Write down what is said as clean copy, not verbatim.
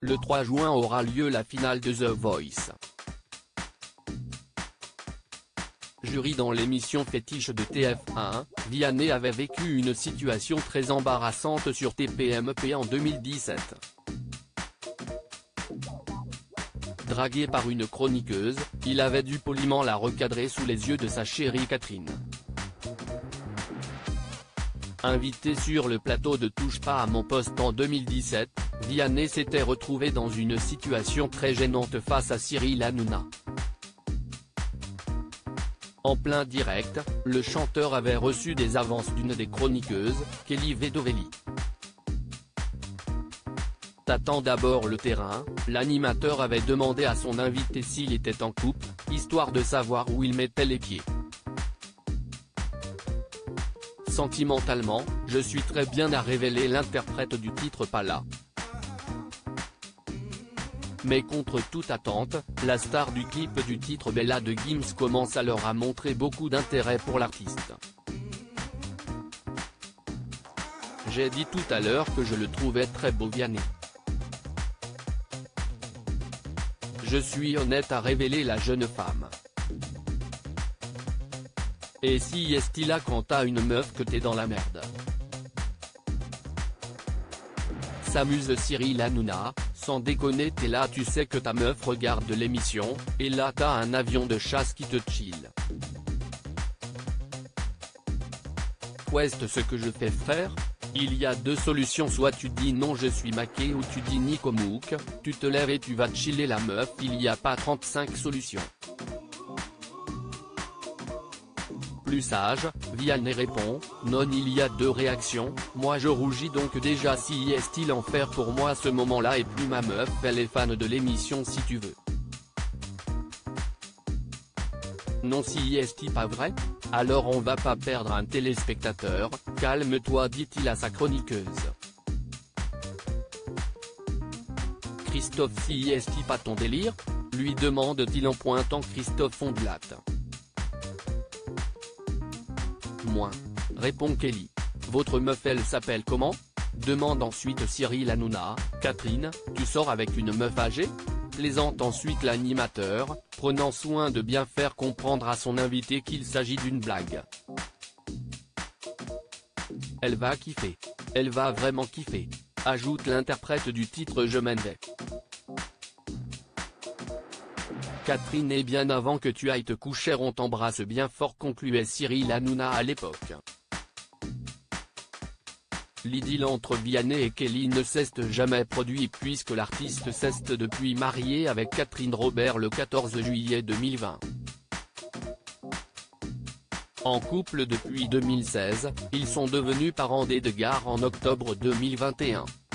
Le 3 juin aura lieu la finale de The Voice. Jury dans l'émission fétiche de TF1, Vianney avait vécu une situation très embarrassante sur TPMP en 2017. Dragué par une chroniqueuse, il avait dû poliment la recadrer sous les yeux de sa chérie Catherine. Invité sur le plateau de Touche pas à mon poste en 2017, Vianney s'était retrouvé dans une situation très gênante face à Cyril Hanouna. En plein direct, le chanteur avait reçu des avances d'une des chroniqueuses, Kelly Vedovelli. Tâtant d'abord le terrain, l'animateur avait demandé à son invité s'il était en couple, histoire de savoir où il mettait les pieds. Sentimentalement, je suis très bien, a révélé l'interprète du titre Pas là. Mais contre toute attente, la star du clip du titre Bella de Gims commence alors à montrer beaucoup d'intérêt pour l'artiste. J'ai dit tout à l'heure que je le trouvais très beau, Vianney. Je suis honnête, a révélé la jeune femme. Et si est-il là quand t'as une meuf que t'es dans la merde? S'amuse Cyril Hanouna, sans déconner, t'es là, tu sais que ta meuf regarde l'émission, et là t'as un avion de chasse qui te chill. Quest ce que je fais, frère? Il y a deux solutions, soit tu dis non je suis maqué, ou tu dis Nico Mouk, tu te lèves et tu vas chiller la meuf, il y a pas 35 solutions. Plus sage, Vianney répond, non, il y a deux réactions, moi je rougis donc déjà, si est-il en faire pour moi à ce moment-là, et plus ma meuf elle est fan de l'émission si tu veux. Non, si est-il pas vrai? Alors on va pas perdre un téléspectateur, calme-toi, dit-il à sa chroniqueuse. Christophe, si est-il pas ton délire? Lui demande-t-il en pointant Christophe Ondelat. Moins, répond Kelly. Votre meuf elle s'appelle comment? Demande ensuite Cyril Hanouna. Catherine, tu sors avec une meuf âgée? Plaisante ensuite l'animateur, prenant soin de bien faire comprendre à son invité qu'il s'agit d'une blague. Elle va kiffer. Elle va vraiment kiffer, ajoute l'interprète du titre Je m'en vais. Catherine, et bien avant que tu ailles te coucher on t'embrasse bien fort, concluait Cyril Hanouna à l'époque. L'idylle entre Vianney et Kelly ne s'est jamais produit puisque l'artiste s'est depuis marié avec Catherine Robert le 14 juillet 2020. En couple depuis 2016, ils sont devenus parents d'Edgar en octobre 2021.